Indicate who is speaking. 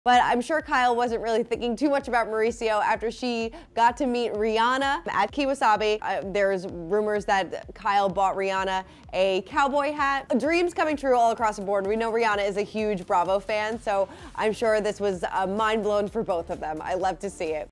Speaker 1: But I'm sure Kyle wasn't really thinking too much about Mauricio after she got to meet Rihanna at Key Wasabi. There's rumors that Kyle bought Rihanna a cowboy hat. Dreams coming true all across the board. We know Rihanna is a huge Bravo fan, so I'm sure this was mind blown for both of them. I love to see it.